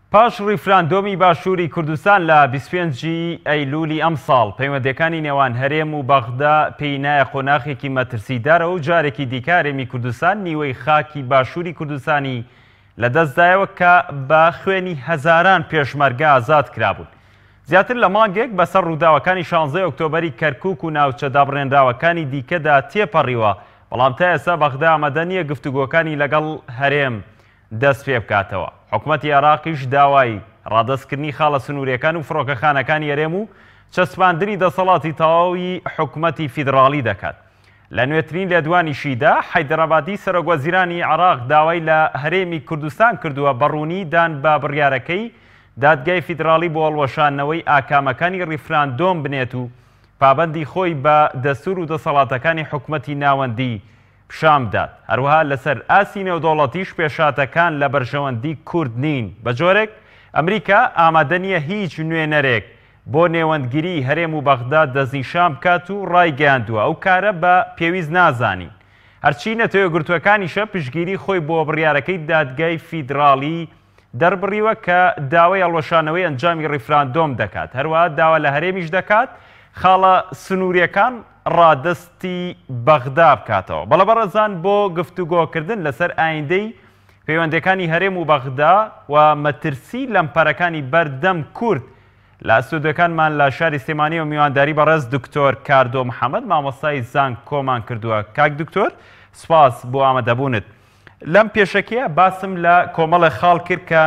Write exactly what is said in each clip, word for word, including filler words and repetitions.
پاش ڕیفراندۆمی باشووری کوردستان لە بیست و پێنجی ئەیلولی ئەم ساڵ پەیوەندیەکانی نێوان هەرێم و بەغدا پێی نایە قۆناغێکی مەترسیدارەوە و جارێکی دیکە هەرێمی کوردستان نیوەی خاکی باشووری کوردستانی لەدەستدایەوە کە بە خوێنی هەزاران پێشمەرگە ئازاد کرابوون. زیاتر لە مانگێک بەسەر ڕووداوەکانی شانزەی ئۆکتۆبەری کەرکووک و ناوچە دابڕێنراوەکانی دیکەدا تێپەڕیوە، بەڵام تا ئێستا بەغدا ئامادە نییە گفتوگۆکانی لەگەڵ هەرێم دەست پێ بکاتەوە. حکوومەتی عێراقیش داوای ڕادەستکردنی خاڵە سنووریەکان و فڕۆکەخانەکانی هەرێم و چەسپاندنی دەسەڵاتی تەواوی حکوومەتی فیدراڵی دەکات. لە نوێترین لێدوانیشیدا حەیدەرابادی سەرۆکوەزیرانی عێراق داوای لە هەرێمی کوردستان کردووە بەڕوونی دان بە بڕیارەکەی دادگای فیدراڵی بۆ هەڵوەشاندنەوەی ئاکامەکانی ڕیفراندۆم بنێت و پابەندی خۆی بە دەستور و دەسەڵاتەکانی حکوومەتی ناوەندی پیشان بدات. هەروەها لەسەر ئاسی نێودەوڵەتیش پێشاتەکان لە بەرژەوەندی کورد نین. بە جۆرێک ئەمریکا ئامادە نییە هیچ نوێنەرێک بۆ نێوەندگیری هەرێم و بەغدا دەستنیشان بکات و ڕایگەیاندووە ئەو کارە بە پێویست نازانین. هەرچی نەتەوە گرتوەکانیشە پشگیری خۆی بۆ بڕیارەکەی دادگای فیدراڵی دەربڕیوە کە داوای هەڵوەشانەوەی ئەنجامی ڕیفراندۆم دەکات. هەروەها داوا لە هەرێمیش دەکات خاڵە سنووریەکان ڕادستی بەغدا بکاتەوە. بەڵە بەڕێزان بۆ گفتوگۆکردن لەسەر ئایندەی پەیوەندیەکانی هەرێم و بەغدا و مەترسی لەمپەرەکانی بەردەم کورد لە ئەستودەکانمان لە شاری سلێمانی و میوانداری بەڕێز دکتۆر کاردۆ محەممەد مامۆستای زانگ کۆمان کردووە. کاک دکتۆر سپاس بۆ ئامادەبوونت. لەم پێشەکەیە باسم لە کۆمەڵە خاڵ کرد کە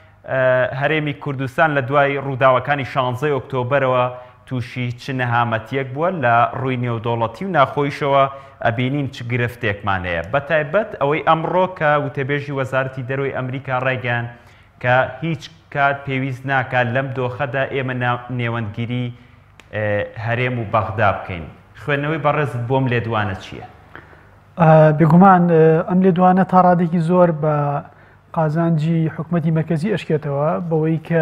هەرێمی کوردستان لە دوای ڕووداوەکانی شانزەی ئۆکتۆبەرەوە تووشی چ نەهامەتیەک بووە لە ڕووی نێودەوڵەتی و ناخۆیشەوە ئەبینین چ گرفتێکمان هەیە. بەتایبەت ئەوەی ئەمڕۆ کە وتەبێژی وەزارەتی دەرەوەی ئەمریکا ڕایگەیان کە هیچ کات پێویست ناکات لەم دۆخەدا ئێمە نێوەندگیری هەرێم و بەغدا بکەین. خوێندنەوەی بەڕێزت بۆم لێدوانە چییە؟ بێگومان ئەم لێدوانە تا ڕادێکی زۆر بە قازانجی حکوومەتی مەرکەزی ئەشکێتەوە بەوەی کە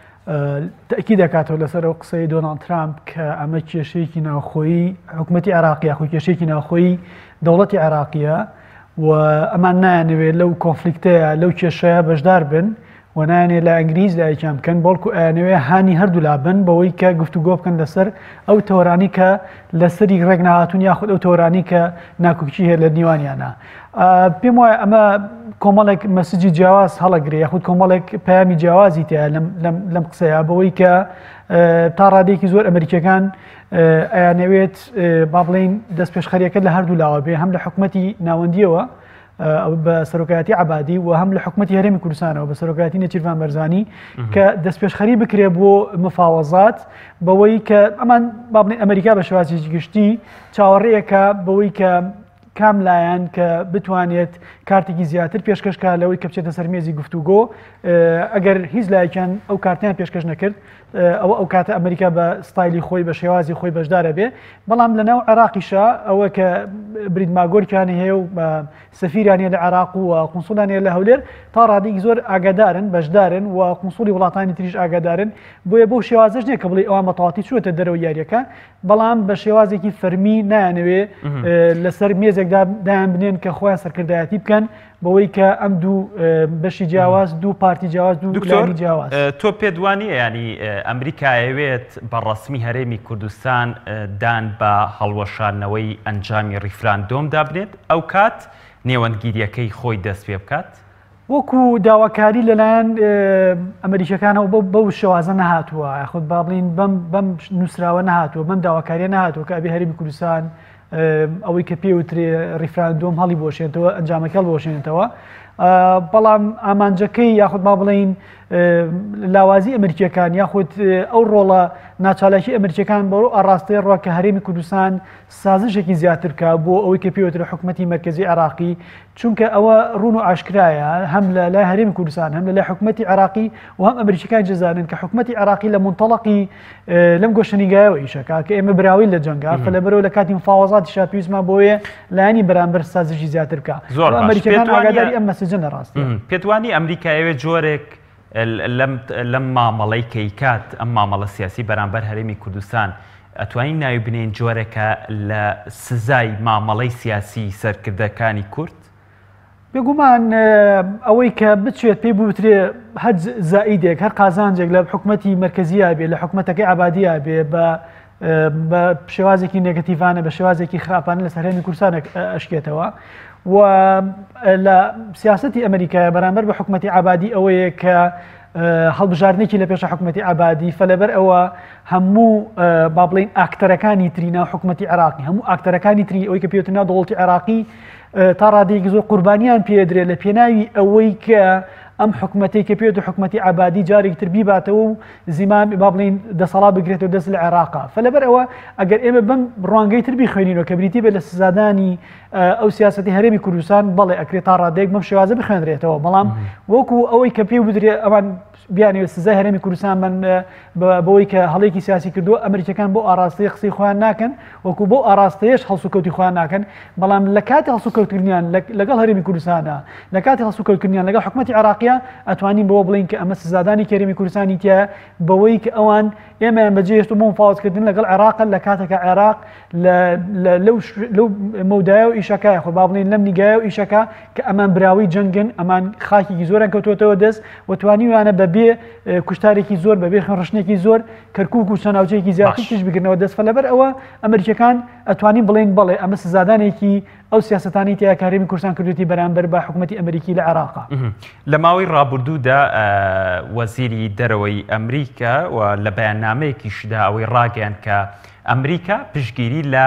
تەکی دەکاتەوە لەسەر ئەو قسەی دۆناڵد ترامپ کە ئەمە کێشەیەکی ناوخۆیی حکوومەتی عێراقیە خۆی کێشەیەکی ناوخۆیی دەوڵەتی عێراقیە و ئەمان نایانەوێت لەو کۆنفلیکتەیە لەو کێشەیە بەشدار بن و نایانێت لە ئەنگلیز لایەکیان بکەن بەڵکو ئەیانەوێ هانی هەردوو لابن بەوەی کە گفتوگۆ بکەن لەسەر ئەو تەوەرانی کە لەسەری ڕێک نهاتوون یاخود ئەو تەوەرانی کە ناکۆکی هەیە لە نیوانیانە. پێم وایە ئەمە کۆمەڵێک مەسجی جیاواز هەڵەگرێ یاخود کۆمەڵێک پەیامی جیاوازی تەیە لەم قسەیە بەوەی کە تا ڕادێکی زۆر ئەمریکەکان ئەیانەوێت با بڵێن دەست پێشخەریەکە لە هەردوو لاوە بێ، هەم لە حکوومەتی ناوەندیەوە بە سەرۆکایەتی عەبادی و هەم لە حکوومەتی هەرێمی کوردستانەوە بە سەرۆکایەتی نەچیروان بەرزانی کە دەستپێشخەری بکرێ بۆ مفاوەزات بەوەی کە ئەمان با بڵێن ئەمریکا بە شێوازێکی گشتی چاوەڕێیەکە بەوەی کە کام لایەن کە بتوانێت کارتێکی زیاتر پێشکەشکە لەوەی کە بچێتە سەر مێزی گفتوگۆ ئەگەر هیچ لایەکیان ئەو کارتیان پێشکەش نەکرد ئەوە ئەو کاتە ئەمریکا بە ستایلی خۆی بە شێوازی خۆی بەشدارە بێ. بەڵام لەناو عێراقیشە ئەوە کە بریدماگۆرکیانی هەیە و سەفیرانیە لە عێراق و قونسوڵانیە لە هەولێر تا ڕادێکی زۆر ئاگادارن بەشدارن و قونسوڵی وڵاتانی تریش ئاگادارن بۆیە بۆ شێوازش نییە کە بڵێ ئەوە مەتەواتی چووەتە دەرەوە یاریەکە، بەڵام بە شێوازێکی فەرمی نایانەوێ لەسەر مێزێکدا دایان بنێن کە خۆیان سەرکردایەتی بکەن بەوەی کە ئەم دوو بەشی جیاواز دوو پارتی جیاواز دوو لانی جیاواز. تۆ پێدوانیە ینی ئەمریکایەوێت بە ڕەسمی هەرێمی کوردستان دان بە هەڵوەشاندنەوەی ئەنجامی ڕیفراندۆم دابنێت ئەو کات نێوەندگیریەکەی خۆی دەست پێ بکات؟ وەکو داواکاری لەلایەن ئەمریکەکانەوە بەو شێوازە نەهاتووە یاخود با بڵین بەم نووسراوە نەهاتووە بەم داواکاریە نەهاتووە کە ئەبێ هەرێمی کوردستان ئەوەی کە پێوترێ ڕیفراندۆم هەڵی بۆشێنێتەوە ئەنجامەکەڵ بۆشێنێتەوە. بەڵام ئامانجەکەی یاخود با بڵین لاوازی ئەمریکیەکان یاخود ئەو ڕۆڵە ناچالاکی ئەمریکیەکان بەڕۆ ئاڕاستەی ڕوا کە هەرێمی کوردستان سازشێکی زیاتر کە بۆ ئەوەی کە پێوترە حکوومەتی مەرکەزی عێراقی، چونکە ئەوە ڕوون و ئاشکرایە هەم لە لای هەرێمی کوردستان هەم لە لای حکوومەتی عێراقی و هەم ئەمریکیەکان جەزانن کە حکوومەتی عێراقی لە منتەڵەقی لەم گۆشەنیگایەوە ئیشەکە کە ئێمە براوی لە جەنگا فلەبەرەوە لە کاتی مفاوەزاتیشا پێویستمان بۆیە لایانی بەرامبەر سازشی زیاتر بکە. ئەمریکیەکان ئاگاداری ئەم مەسەجە نەڕاستە. پێتوانی ئەمریکایەوێت جۆرێک لەم مامەڵەی کەیکات ئەم مامەڵە سیاسی بەرامبەر هەرێمی کوردستان ئەتوانین ناوی بنێن جۆرێکە لە سزای مامەڵەی سیاسی سەرکردەکانی کورد؟ بێگومان ئەوەی کە بچێت پێی بوترێ هەر زائیدێک هەر قازانجێک لە حکوومەتی مرکزیە بێ لە حکوومەتەکەی عبادیە بێ بە بە شێوازێکی نێگەتیڤانە بە شێوازێکی خراپانە لە سەرهێمی کوردستان ئەشکێتەوە و لە سیاسەتی ئەمریکای بەرامبەر بە حکوومەتی عبادی ئەوەیە کە هەڵبژاردنێکی لە پێش حکوومەتی عبادی فەلەبەر ئەوە هەموو با بڵین ئاکتەرەکانی ترینا حکوومەتی عراقی هەموو ئاکتەرەکانی تری ئەوەی کە پێوتنا دەوڵەتی عراقی تا ڕادێکی زۆر قوربانیان پێدرێت لە پێناوی ئەوەی کە ئەم حکوومەتی کە پێوتە حکوومەتی عبادی جارێک تر بیباتەوە و زیمان با بڵین دەسەڵات بگرێتەوە دەست لە عێراقا فلەبەر ئەوە ئەگەر ئێمە بەم ڕوانگەی تر بیخوێنینەوە کە بریتی بێت لە سزادانی ئەو سیاسەتی هەرێمی کوردستان بەڵێ ئەکرێت تا ڕادێک بەم شێوازە بخوێنرێتەوە بەڵام وەکو ئەوەی کە پێ بدرێت ئەوان بیانێ سزای هەرێمی کوردستان من بەوەی کە هەڵێکی سیاسی کردووە ئەمریکەکان بۆ ئاراستەی قسەی خۆیان ناکەن وەکو بۆ ئاراستەیەش هەڵسوکەوتی خۆیان ناکەن بەڵام لە کاتی هەڵسوکەوتکردنیان لەگەڵ هەرێمی کوردستانە لە کاتی هەڵسوکەوتکردنیان لەگەڵ حکوومەتی عراقیە ئەتوانین بەوە بڵین کە ئەمە سزادانی کەرێمی کوردستانی تایە بەوەی کە ئەوان ئێمەیان بەجێهێشت و بۆ مفاوزکردن لەگەڵ عێراق لە کاتێکە عێراق لەو مەودایە و ئیشەکە خۆ با بڵین لەم نیگایە و ئیشەکە کە ئەمان براوی جەنگن ئەمان خاکێکی زۆران کەوتوەتەوە دەست و توانیویانە بەبێ کوشتارێکی زۆر بەبێ خوێنڕشتێکی زۆر کەرکووک و چەناوچەیەکی زیاتر تش بگرنەوە دەست فەلەبەر ئەوە ئەمریکەکان ئەتوانین بڵێن بڵێ ئەمە سزادانێکی ئەو سیاستانی تیا کارێمی کوردستان کردوێتی بەرامبەر بە حکوومەتی ئەمریکی لە عێراقا لە ماوەی ڕابردوودا وەزیری دەرەوەی ئەمریکا و لە بەیاننامەیەکیشدا ئەوەی ڕاگەیان کە ئەمریکا پشتگیری لە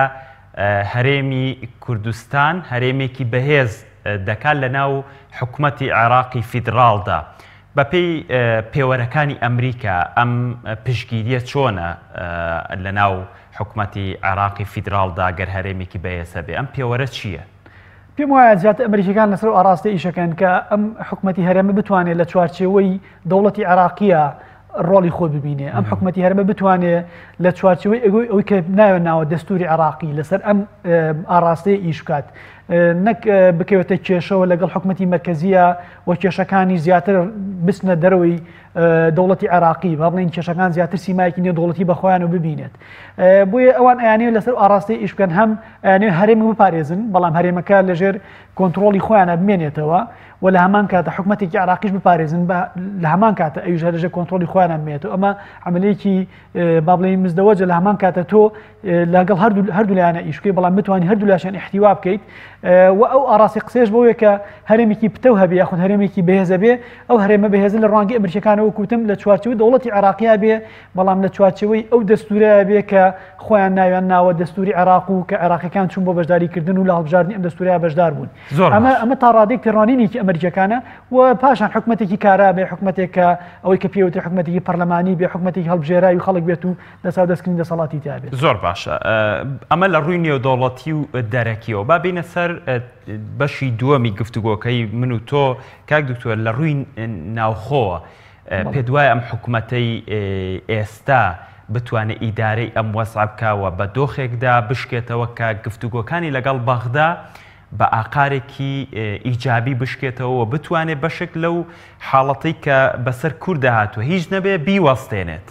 هەرێمی کوردستان هەرێمێکی بەهێز دەکات لە ناو حکوومەتی عێراقی فیدراڵدا بەپێی پێوەرەکانی ئەمریکا ئەم پشتگیریە چۆنە لە ناو حکوومەتی عێراقی فیدراڵدا گەر هەرێمێکی بەهێزە بێ ئەم پێوەرە چییە؟ پێم وایە زیاتر ئەمریکەکان لەسەر ئاڕاستی ئیشەکەن کە ئەم حکوومەتی هەرێمە بتوانێت لە چوارچێوەی دەوڵەتی عێراقیە ڕۆڵی خۆ ببینێ ئەم حکوومەتی هەرێمە بتوانێت لە چوارچێوەی ئەوەی کە ناوێ ناوە دەستوری عێراقی لەسەر ئەم ئاڕاستەیە ئیش بکات نەک بکەوێتە کێشەوە لەگەڵ حکوومەتی مرکزیە و کێشەکانی زیاتر بچنە دەرەوەی دەوڵەتی عێراقی با بڵین کێشەکان زیاتر سیمایەکی نێو دەوڵەتی بەخۆیان و ببینێت بۆیە ئەوان ئەیانەیە لەسەر ئاڕاستی ئیش بکەن هەم ئەیانەیە هەرێمی بپارێزن بەڵام هەرێمەکە لەژێر کۆنتترۆلی خۆیانە بمێنێتەوە و لە هەمان کاتە حکوومەتێکی عراقیش بپارێزن لە هەمان کاتە ئەویش لەژێر کۆنتترۆلی خۆیانە بمێتەوە ئەمە عملەیەکی با بڵین مزدەوەجە لە هەمان کاتە تۆ لەگەڵ هەردوو لایەنە ئیش بکەیت بەڵام بتوانانی هەردوو لاشیان احتیوا بکەیت و ئەو ئاڕاستی قسێش بەوەیە کە هەرێمێکی پتە هەبێ یاخود هەرێمێکی بەهێزە بێ ئەو هەرێمە بەهێزە لە ڕوانگەی ئەمریکەکانەوە کوتم لە چوارچێوەی دەوڵەتی عێراقیا بێ بەڵام لە چوارچێوەی ئەو دەستورەیە بێ کە خۆیان ناویان ناوە دەستوری عێراق و کە عێراقیەکان چوون بۆ بەشداریکردن و لە هەڵبژاردننی ئەم دەستوریە بەشدار بوون ئەمە ئەمە تا ڕادێک پێڕوانینێکی ئەمریکەکانە و پاشان حکوومەتێکی کارا بێ حکوومەتێک کە ئەوەی کە پێوتری حکوومەتێکی پەرلەمانی بێ حکوومەتێکی هەڵبژێرایی و خەڵک بێت و دەسا دەستکردنی دەسەڵاتی تا بێت زۆر باشە ئەمە لە ڕووی نێودەوڵەتی و دەرەکیەوە با بینە سەر بەشی دووەمی گفتوگۆکەی من و تۆ کاک دکتۆر لە ڕووی ناوخۆوە پێ دوایە ئەم حکوومەتەی ئێستا بتوانێت ئیدارەی ئەم وەسع بکەوە بە دۆخێکدا بشکێتەوە کە گفتوگۆکانی لەگەڵ بەغدا بە ئاقارێکی ئیجابی بشکێتەوە و بتوانێت بەشێک لەو حاڵەتی کە بەسەر کووردە هاتووە هیچ نەبێ بیوەستێنێت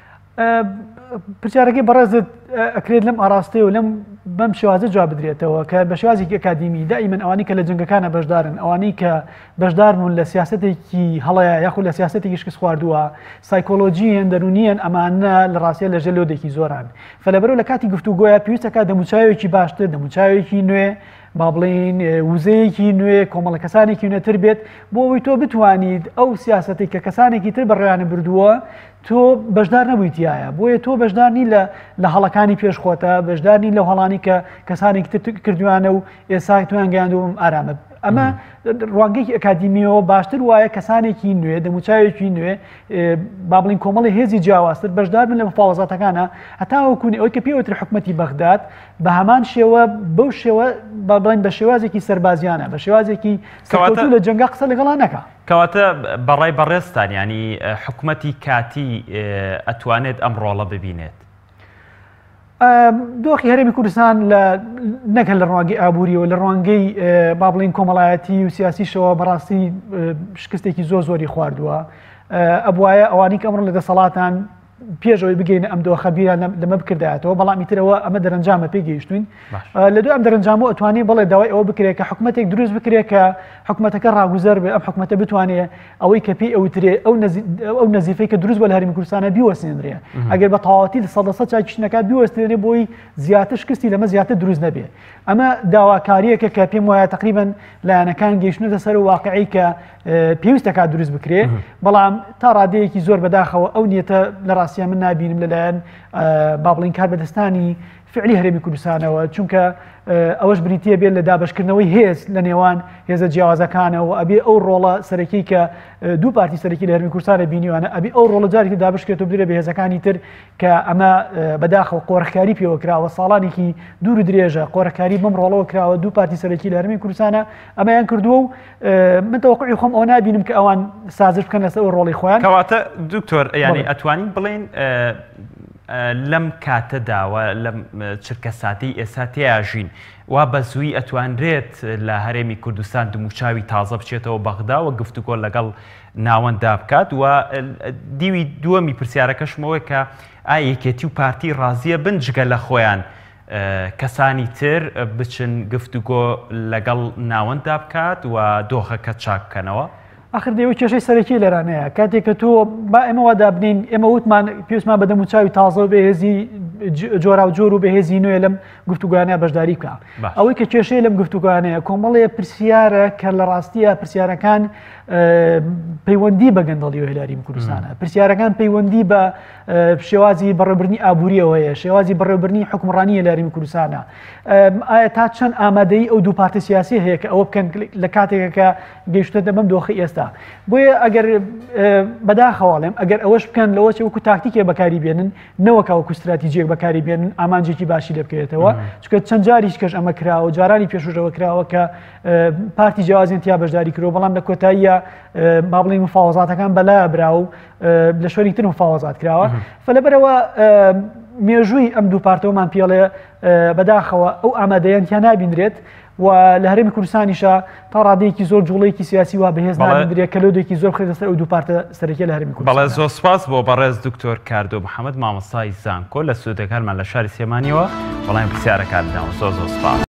پرسیارەکەی بەڕێزت ئەکرێت لەم ئاراستەیە و لەم بەم شێوازە جواب بدرێتەوە کە بە شێوازێکی ئەکادیمی دائیمەن ئەوانەی کە لە جنگەکانە بەشدارن ئەوانەی کە بەشدار بوون لە سیاسەتێکی هەڵەیە یاخود لە سیاسەتێکی شکست خواردووە سایکۆلۆژیەن دەرونیەن ئەمانە لە ڕاستیە لە ژەلۆدێکی زۆران فلەبەرەوە لە کاتی گفتوگۆیە پێویستەکە دەموچاوێکی باشتر دەموچاوێکی نوێ با بڵین وزەیەکی نوێ کۆمەڵە کەسانێکی نوێتر بێت بۆ ئەوەی تۆ بتوانیت ئەو سیاسەتی کە کەسانێکی تر بەڕێوانە بردووە تۆ بەشدار نەبوویتیایە بۆیە تۆ بەشدارنی لە هەڵەکانی پێشخۆتە بەشدارنی لەو هەڵانی کە کەسانێکی تر کردوانە و ئێستا تویان گەیاندوم ئارامە ئەمە ڕوانگەیەکی ئەکادیمیەوە باشتر وایە کەسانێکی نوێ دەموچاوێکی نوێ با بڵین کۆمەڵی هێزی جیاوازتر بەشدار بن لە مفاوەزاتەکانە هەتا وەکوونی ئەوەی کە پێوتر حکوومەتی بەغداد بە هەمان شێوە بەو شێوە با بڵین بە شێوازێکی سەربازیانە بە شێوازێکی سەرکەوتوو لە جەنگا قسە لەگەڵا نەکا کەواتە بەڕای بەڕێستان ینی حکوومەتی کاتی ئەتوانێت ئەم ڕۆڵە ببینێت دۆخی هەرێمی کوردستان نەکەن لە ڕوانگەی ئابووریەوە لە ڕوانگەی با بڵین کۆمەڵایەتی و سیاسیشەوە بەڕاستی شکستێکی زۆر زۆری خواردووە ئەبوایە ئەوانەی کە ئەمڕۆ لە دەسەڵاتان پێشەوەی بگەینە ئەم دۆخە بیران لەمە بکردایەتەوە بەڵام ئیترەوە ئەمە دەرەنجامە پێگەیشتوین لە دوای ئەم دەرەنجامە ئەتوانێت بڵێ داوای ئەوە بکرێت کە حکوومەتێک دروست بکرێت کە حکوومەتەکە ڕاگوزەر بێ ئەم حکوومەتە بتوانێت ئەوەی کە پێی ئەوترێ ئەو نەزیفەی کە دروست بە لە هەرێمی کوردستانە بیوەستێنرێ ئەگەر بە تەواوەتی لە سەد سەد چاکیشتنەکە بیوەستێنێ بۆی زیاتر شکستی لەمە زیاتر دروست نەبێ ئەمە داواکاریەکە کە پێم وایە تقریبا لایەنەکان گەیشتنەتە سەر واقعی کە پێویستەکە دروست بکرێ بەڵام تا ڕادەیەکی زۆر بەداخەوە ئەو نیەتە لە ڕاستیان من نابینم لەلایەن با بڵین کار بەدەستانی فعلی هەرێمی کوردستانەوە چونکە ئەوەش بریتیە بێت لە دابشکردنەوەی هێز لە نێوان هێزە جیاوازەکانەوە ئەبێ ئەو ڕۆڵە سەرەکی کە دوو پارتی سەرەکی لە هەرێمی کوردستانە بینیوانە ئەبێ ئەو ڕۆڵە جارێکی دابشکرێتەوە بدرێت بە هێزەکانی تر کە ئەمە بەداخەوە قۆڕەکاری پێوە کراوە ساڵانێکی دوور و درێژە قۆڕەکاری بەم ڕۆڵەوە کراوە دوو پارتی سەرەکی لە هەرێمی کوردستانە ئەمەیان کردووە و من تەوەقعی خۆم ئەو نابینم کە ئەوان سازش بکەن لەسەر ڕۆڵی خۆیان کەواتە دکتۆر یعنی ئەتوانین بڵێن لەم کاتەداوە لەم چرکە ساتەی ئێستا تێژین وا بە زووی ئەتوانرێت لە هەرێمی کوردستان دموچاوی تازە بچێتەوە بەغدا و گفتوگۆ لەگەڵ ناوەندا بکات و دیوی دووەمی پرسیارەکەشمەوەی کە ئایا یەکێتی و پارتی ڕازیە بنجگە لە خۆیان کەسانی تر بچن گفتوگۆ لەگەڵ ناوەندا بکات و دۆخەکە چاک بکەنەوە آخر دەیەوە کێشەی سەرەکی لێرانەیە کاتێک کە تۆ با ئێمەوا دابنین ئێمە وتمان پێویستمان بە دەموچاوی تازە و بەهێزی جۆرا و جۆر و بەهێزی نوێ لەم گفتوگویانەیە بەشداری بکە ئەوەی کە کێشەی لەم گفتوگویانەیە کۆمەڵەیە پرسیارە کە لە ڕاستیە پرسیارەکان پەیوەندی بە گەندەڵی و هێلاریم کوردستانە پرسیارەکان پەیوەندی بە شێوازی بەڕێوەبردنی ئابوووریەوە هەیە شێوازی بەڕێوەبردنی حکومڕانیە لە هەرێمی کوردستانە ئایا تا چەند ئامادەی ئەو دوو پارتە سیاسی هەیە کە ئەوە بکەن لە کاتێکە کە گەیشتە بەم دۆخی ئێستا بۆیە ئەگەر بەداخەواڵێم ئەگەر ئەوەش بکەن لەوە وەکو تاکتیکێ بەکاری بێنن نەوەکە وەکو استراتیجیەک بەکاری بێنن ئامانجێکی باشی لێ بکرێتەوە چونکە چەند جاریش کەش ئەمە کراوە جارانی پێشوژەوە کراوە کە پارتی جیاوازیان تیا بەشداری کردەوە بەڵام لە کۆتاییە با بڵین مفاوەزاتەکان بەلایە برا و لە شوێنی تر مفاوەزات کراوە فلەبەرەوە مێژووی ئەم دوو پارتەوەمان پێڵێ بەداخەوە ئەو ئامادەیانتیان نابینرێت و لە هەرێمی کوردستانیشە تا ڕادەیەکی زۆر جوڵەیەکی سیاسی وا بەهێز نابینرێت کە لەودێکی زۆر بخرێتە سەر ئەو دوو پارتە سەرەکیە لە هەرێمی کوردستان. بەڵێ زۆر سپاس بۆ بەڕێز دکتۆر کاردۆ محەممەد مامۆستای زانکۆ لە سودەکانمان لە شاری سێمانیەوە وەڵامی پرسیارەکان داوە زۆر زۆر سپاس.